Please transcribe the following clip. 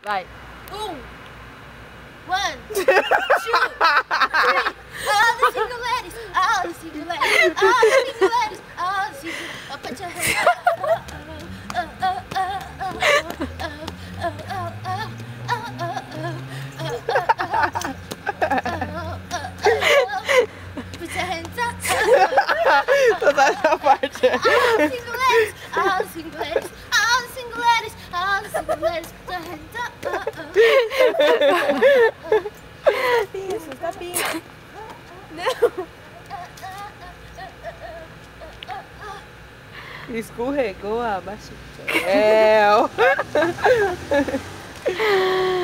Vai. 1, 2, 3. All the single ladies, all the single ladies, all the single ladies, all the single. Oh, put your hands up. Put your hands up. Toda essa parte. All the single ladies, all the single ladies, all the single ladies, all the single ladies, put your hands up. Isso, tapinha. Não. Escorregou a baixinha. É.